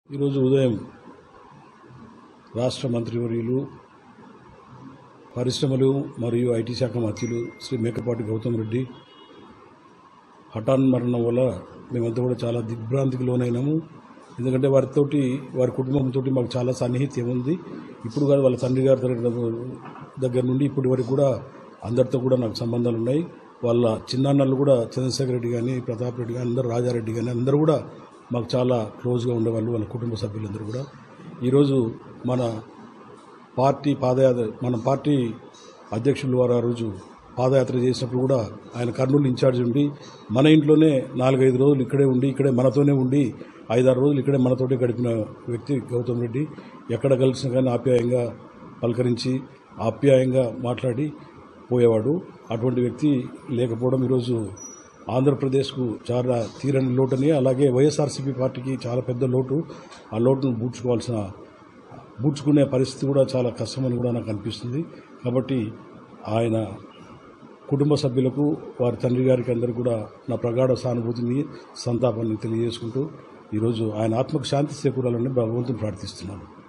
ఈరోజు ఉదయం రాష్ట్ర మంత్రివర్యులు పరిశ్రమలు మరియు ఐటీ శాఖ మంత్రులు శ్రీ మేకపాటి గౌతమరెడ్డి హఠాన్ మరణం వల్ల మేమంతా కూడా చాలా దిగ్భ్రాంతికి లోనైనాము. ఎందుకంటే వారి కుటుంబంతో మాకు చాలా సన్నిహిత్యం ఉంది. ఇప్పుడు కాదు, వాళ్ళ తండ్రి గారి దగ్గర నుండి ఇప్పటి వరకు కూడా అందరితో కూడా నాకు సంబంధాలు ఉన్నాయి. వాళ్ళ చిన్నాన్నలు కూడా చంద్రశేఖర్ రెడ్డి కానీ, ప్రతాప్ రెడ్డి కానీ, అందరూ రాజారెడ్డి కానీ అందరూ కూడా మాకు చాలా క్లోజ్గా ఉండేవాళ్ళు. వాళ్ళ కుటుంబ సభ్యులందరూ కూడా ఈరోజు మన పార్టీ అధ్యక్షులు వారు ఆ రోజు పాదయాత్ర చేసినప్పుడు కూడా ఆయన కర్నూలు ఇన్ఛార్జ్ ఉండి మన ఇంట్లోనే 4-5 రోజులు ఇక్కడే ఉండి మనతోనే ఉండి 5-6 రోజులు ఇక్కడే మనతోటే గడిపిన వ్యక్తి గౌతమ్ రెడ్డి. ఎక్కడ కలిసినా కానీ ఆప్యాయంగా పలకరించి ఆప్యాయంగా మాట్లాడి పోయేవాడు. అటువంటి వ్యక్తి లేకపోవడం ఈరోజు ఆంధ్రప్రదేశ్కు చాలా తీరని లోటని, అలాగే వైఎస్ఆర్సీపీ పార్టీకి చాలా పెద్ద లోటు. ఆ లోటును బూడ్చుకునే పరిస్థితి కూడా చాలా కష్టమని కూడా నాకు అనిపిస్తుంది. కాబట్టి ఆయన కుటుంబ సభ్యులకు, వారి తండ్రి గారికి అందరూ కూడా నా ప్రగాఢ సానుభూతిని, సంతాపాన్ని తెలియజేసుకుంటూ ఈరోజు ఆయన ఆత్మకు శాంతి చేకూరాలని భగవంతుని ప్రార్థిస్తున్నాను.